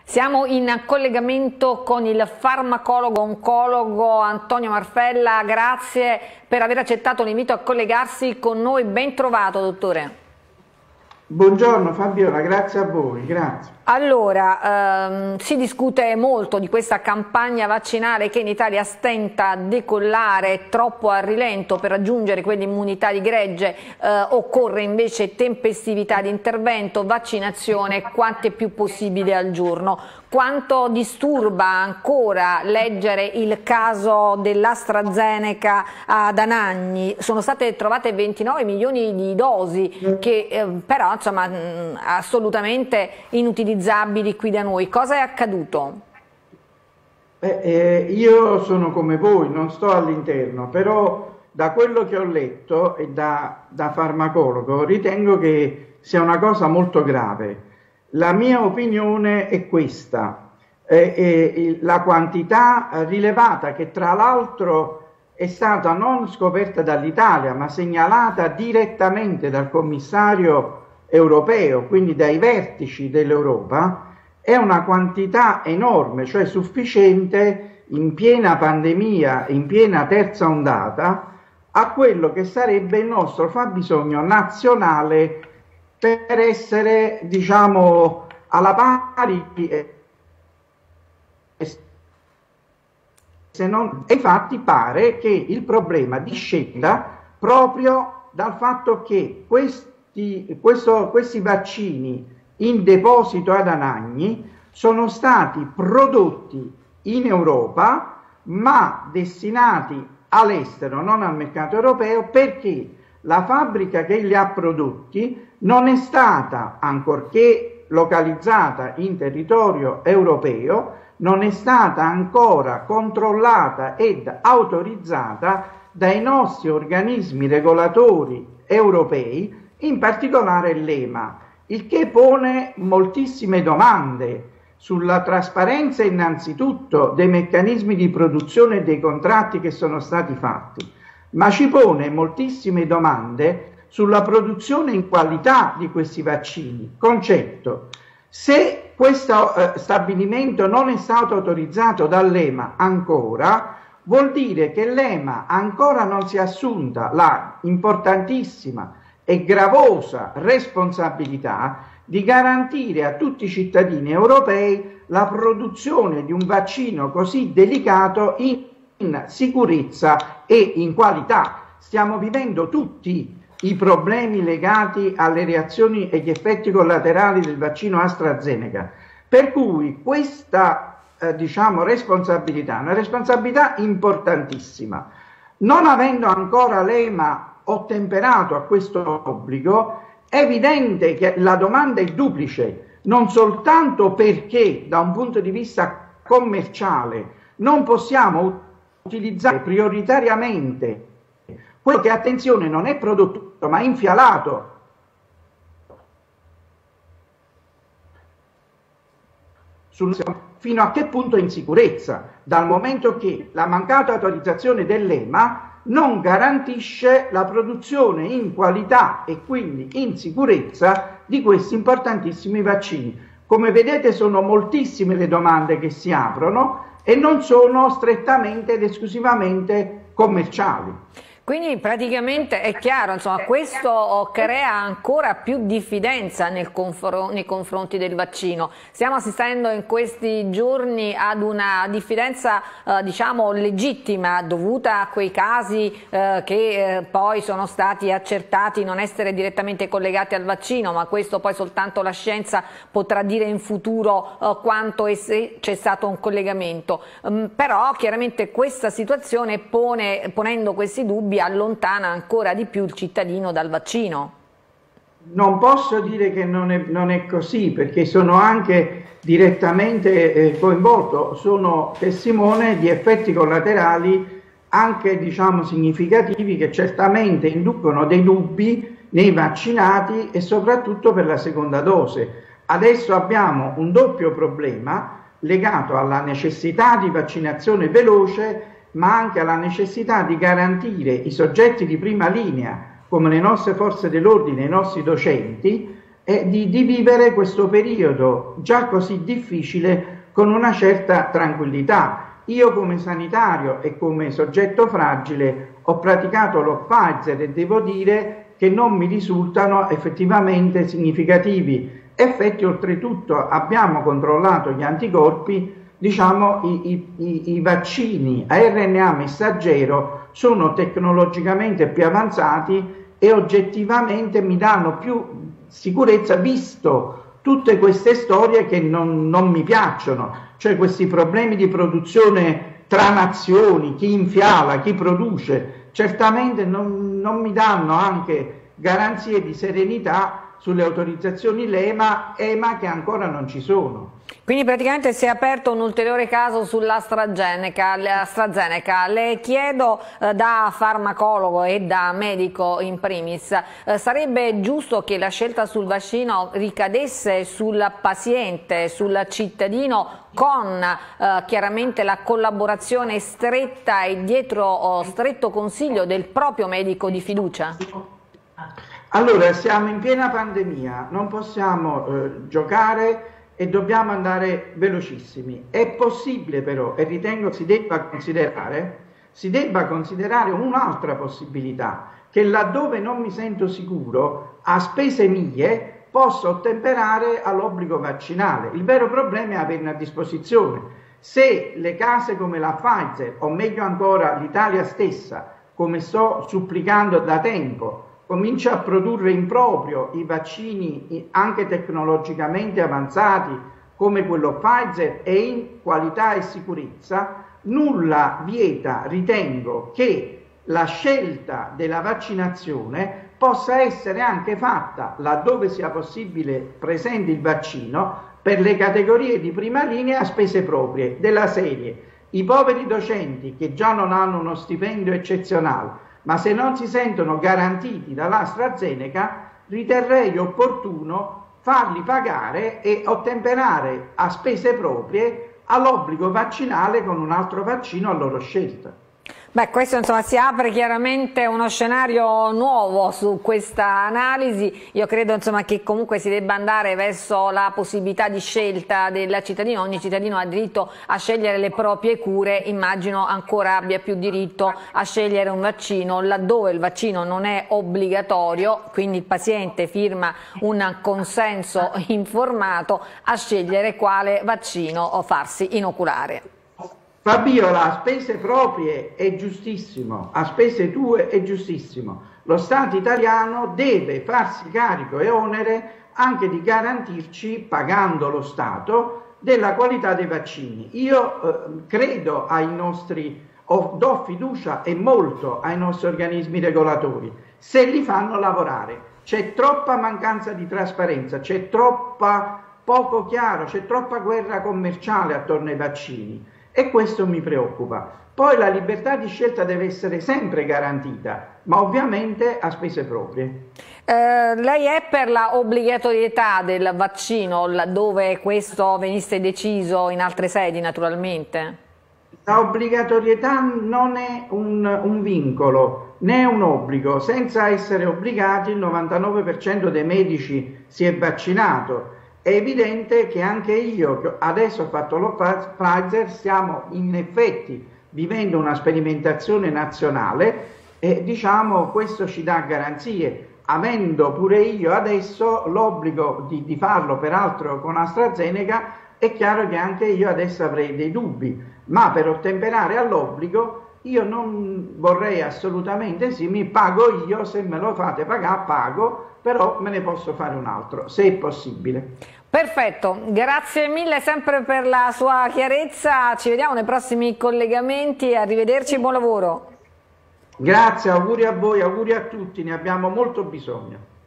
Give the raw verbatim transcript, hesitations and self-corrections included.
Siamo in collegamento con il farmacologo oncologo Antonio Marfella. Grazie per aver accettato l'invito a collegarsi con noi. Ben trovato, dottore. Buongiorno Fabiola, grazie a voi, grazie. Allora, ehm, si discute molto di questa campagna vaccinale che in Italia stenta a decollare, troppo a rilento per raggiungere quell'immunità di gregge, eh, occorre invece tempestività di intervento, vaccinazione quante più possibile al giorno. Quanto disturba ancora leggere il caso dell'AstraZeneca ad Anagni? Sono state trovate ventinove milioni di dosi che eh, però insomma mh, assolutamente inutilizzabili qui da noi. Cosa è accaduto? Eh, eh, io sono come voi, non sto all'interno, però da quello che ho letto e da, da farmacologo ritengo che sia una cosa molto grave. La mia opinione è questa, eh, eh, la quantità rilevata, che tra l'altro è stata non scoperta dall'Italia ma segnalata direttamente dal commissario europeo, quindi dai vertici dell'Europa, è una quantità enorme, cioè sufficiente in piena pandemia, in piena terza ondata, a quello che sarebbe il nostro fabbisogno nazionale per essere, diciamo, alla pari, se non, e infatti pare che il problema discenda proprio dal fatto che questi, questo, questi vaccini in deposito ad Anagni sono stati prodotti in Europa ma destinati all'estero, non al mercato europeo, perché la fabbrica che li ha prodotti non è stata, ancorché localizzata in territorio europeo, non è stata ancora controllata ed autorizzata dai nostri organismi regolatori europei, in particolare l'E M A, il che pone moltissime domande sulla trasparenza innanzitutto dei meccanismi di produzione e dei contratti che sono stati fatti, ma ci pone moltissime domande sulla produzione in qualità di questi vaccini. Concetto: se questo eh, stabilimento non è stato autorizzato dall'E M A ancora, vuol dire che l'E M A ancora non si è assunta la importantissima e gravosa responsabilità di garantire a tutti i cittadini europei la produzione di un vaccino così delicato in, in sicurezza e in qualità. Stiamo vivendo tutti i problemi legati alle reazioni e gli effetti collaterali del vaccino AstraZeneca, per cui questa eh, diciamo responsabilità è una responsabilità importantissima. Non avendo ancora l'E M A ottemperato a questo obbligo, è evidente che la domanda è duplice, non soltanto perché da un punto di vista commerciale non possiamo utilizzare prioritariamente quello che, attenzione, non è prodotto ma infialato sul, fino a che punto è in sicurezza, dal momento che la mancata autorizzazione dell'E M A non garantisce la produzione in qualità e quindi in sicurezza di questi importantissimi vaccini. Come vedete sono moltissime le domande che si aprono e non sono strettamente ed esclusivamente commerciali. Quindi praticamente è chiaro, insomma, questo crea ancora più diffidenza nel confr- nei confronti del vaccino. Stiamo assistendo in questi giorni ad una diffidenza eh, diciamo legittima, dovuta a quei casi eh, che eh, poi sono stati accertati non essere direttamente collegati al vaccino, ma questo poi soltanto la scienza potrà dire in futuro eh, quanto e se c'è stato un collegamento. Um, però chiaramente questa situazione pone, ponendo questi dubbi, allontana ancora di più il cittadino dal vaccino. Non posso dire che non è, non è così, perché sono anche direttamente eh, coinvolto, sono testimone di effetti collaterali anche, diciamo, significativi, che certamente inducono dei dubbi nei vaccinati e soprattutto per la seconda dose. Adesso abbiamo un doppio problema legato alla necessità di vaccinazione veloce, ma anche alla necessità di garantire i soggetti di prima linea, come le nostre forze dell'ordine e i nostri docenti, e di, di vivere questo periodo già così difficile con una certa tranquillità. Io come sanitario e come soggetto fragile ho praticato lo Pfizer e devo dire che non mi risultano effettivamente significativi effetti. Oltretutto abbiamo controllato gli anticorpi, diciamo i, i, i vaccini a R N A messaggero sono tecnologicamente più avanzati e oggettivamente mi danno più sicurezza, visto tutte queste storie che non, non mi piacciono, cioè questi problemi di produzione tra nazioni, chi infiala, chi produce, certamente non, non mi danno anche garanzie di serenità sulle autorizzazioni l'EMA, EMA che ancora non ci sono. Quindi praticamente si è aperto un ulteriore caso sull'AstraZeneca. AstraZeneca. Le chiedo eh, da farmacologo e da medico in primis, eh, sarebbe giusto che la scelta sul vaccino ricadesse sul paziente, sul cittadino, con eh, chiaramente la collaborazione stretta e dietro oh, stretto consiglio del proprio medico di fiducia? Allora, siamo in piena pandemia, non possiamo eh, giocare e dobbiamo andare velocissimi. È possibile però, e ritengo si debba considerare, si debba considerare un'altra possibilità, che laddove non mi sento sicuro, a spese mie, posso ottemperare all'obbligo vaccinale. Il vero problema è averne a disposizione. Se le case come la Pfizer, o meglio ancora l'Italia stessa, come sto supplicando da tempo, comincia a produrre in proprio i vaccini anche tecnologicamente avanzati come quello Pfizer e in qualità e sicurezza, nulla vieta, ritengo, che la scelta della vaccinazione possa essere anche fatta, laddove sia possibile presente il vaccino, per le categorie di prima linea a spese proprie, della serie i poveri docenti che già non hanno uno stipendio eccezionale, ma se non si sentono garantiti dall'AstraZeneca, riterrei opportuno farli pagare e ottemperare a spese proprie all'obbligo vaccinale con un altro vaccino a loro scelta. Beh, questo insomma si apre chiaramente uno scenario nuovo su questa analisi. Io credo insomma che comunque si debba andare verso la possibilità di scelta del cittadino. Ogni cittadino ha diritto a scegliere le proprie cure, immagino ancora abbia più diritto a scegliere un vaccino laddove il vaccino non è obbligatorio, quindi il paziente firma un consenso informato a scegliere quale vaccino farsi inoculare. Fabiola, a spese proprie è giustissimo, a spese tue è giustissimo. Lo Stato italiano deve farsi carico e onere anche di garantirci, pagando lo Stato, della qualità dei vaccini. Io eh, credo ai nostri, oh, do fiducia e molto ai nostri organismi regolatori, se li fanno lavorare. C'è troppa mancanza di trasparenza, c'è troppa poco chiaro, c'è troppa guerra commerciale attorno ai vaccini. E questo mi preoccupa. Poi la libertà di scelta deve essere sempre garantita, ma ovviamente a spese proprie. Eh, lei è per la obbligatorietà del vaccino, laddove questo venisse deciso in altre sedi naturalmente? La obbligatorietà non è un, un vincolo, né un obbligo. Senza essere obbligati il novantanove per cento dei medici si è vaccinato. È evidente che anche io, che adesso ho fatto lo Pfizer, stiamo in effetti vivendo una sperimentazione nazionale e diciamo questo ci dà garanzie, avendo pure io adesso l'obbligo di, di farlo peraltro con AstraZeneca. È chiaro che anche io adesso avrei dei dubbi, ma per ottemperare all'obbligo io non vorrei assolutamente, sì, mi pago io, se me lo fate pagare pago, però me ne posso fare un altro, se è possibile. Perfetto, grazie mille sempre per la sua chiarezza, ci vediamo nei prossimi collegamenti, arrivederci, buon lavoro. Grazie, auguri a voi, auguri a tutti, ne abbiamo molto bisogno.